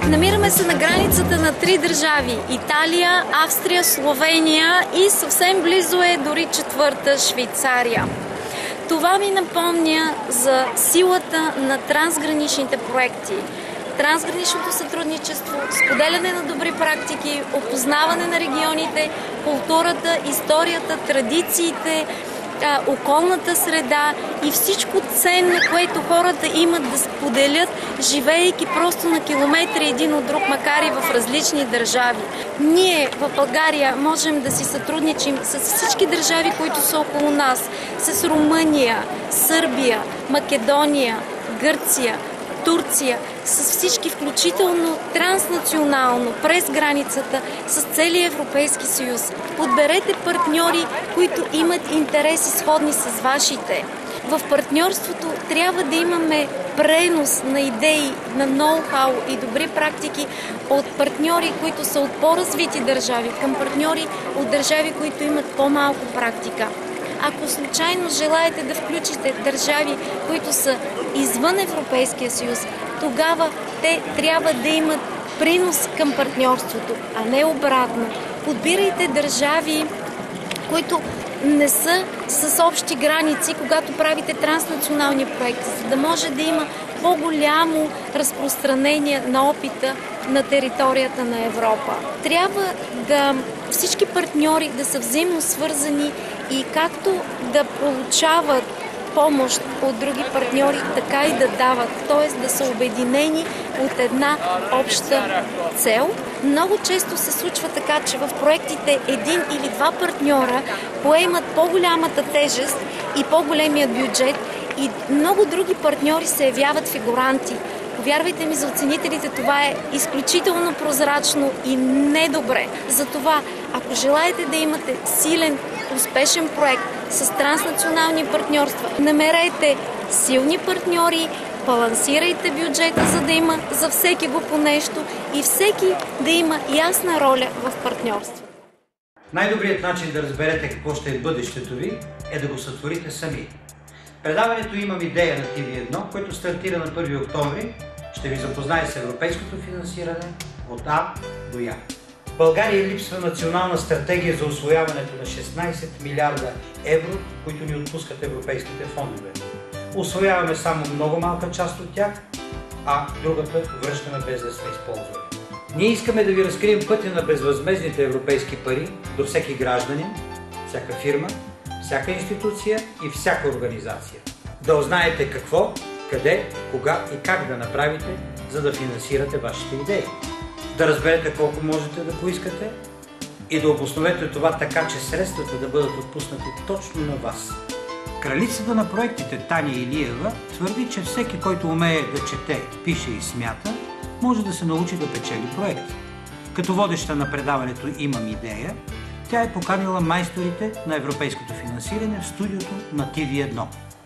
Намираме се на границата на 3 държави – Италия, Австрия, Словения и съвсем близо е дори 4-та Швейцария. Това ми напомня за силата на трансграничните проекти. Трансграничното сътрудничество, споделяне на добри практики, опознаване на регионите, културата, историята, традициите, околната среда и всичко ценно, което хората имат да споделят, живеейки просто на километри един от друг, макар и в различни държави. Ние в България можем да си сътрудничим с всички държави, които са около нас, с Румъния, Сърбия, Македония, Гърция, Турция, с всички, включително транснационално, през границата, с целия Европейски съюз. Подберете партньори, които имат интереси сходни с вашите. В партньорството трябва да имаме пренос на идеи, на ноу-хау и добри практики от партньори, които са от по-развити държави, към партньори от държави, които имат по-малко практика. Ако случайно желаете да включите държави, които са извън Европейския съюз, тогава те трябва да имат принос към партньорството, а не обратно. Подбирайте държави, които не са с общи граници, когато правите транснационални проекти, за да може да има по-голямо разпространение на опита на територията на Европа. Трябва да всички партньори да са взаимно свързани и както да получават помощ от други партньори, така и да дават, т.е. да са обединени от една обща цел. Много често се случва така, че в проектите един или два партньора поемат по-голямата тежест и по-големия бюджет и много други партньори се явяват фигуранти. Повярвайте ми, за оценителите това е изключително прозрачно и недобре. Затова, ако желаете да имате силен, успешен проект с транснационални партньорства, намерете силни партньори, балансирайте бюджета, за да има за всеки го по нещо и всеки да има ясна роля в партньорство. Най-добрият начин да разберете какво ще е бъдещето ви е да го сътворите сами. Предаването "Имам идея" на TV1, което стартира на 1 октомври, ще ви запознае с европейското финансиране от А до Я. В България липсва национална стратегия за усвояването на 16 милиарда евро, които ни отпускат европейските фондове. Усвояваме само много малка част от тях, а другата връщаме без да сме използвали. Ние искаме да ви разкрием пътя на безвъзмездните европейски пари до всеки гражданин, всяка фирма, всяка институция и всяка организация. Да узнаете какво, къде, кога и как да направите, за да финансирате вашите идеи. Да разберете колко можете да поискате и да обосновете това така, че средствата да бъдат отпуснати точно на вас. Кралицата на проектите Таня Илиева твърди, че всеки, който умее да чете, пише и смята, може да се научи да печели проект. Като водеща на предаването "Имам идея", тя е поканила майсторите на европейското финансиране в студиото на TV1.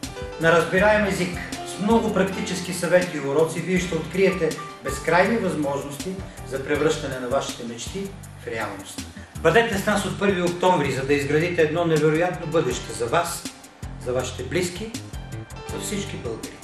На разбираем език, с много практически съвети и уроци, вие ще откриете безкрайни възможности за превръщане на вашите мечти в реалност. Бъдете с нас от 1 октомври, за да изградите едно невероятно бъдеще за вас, за вашите близки, за всички българи.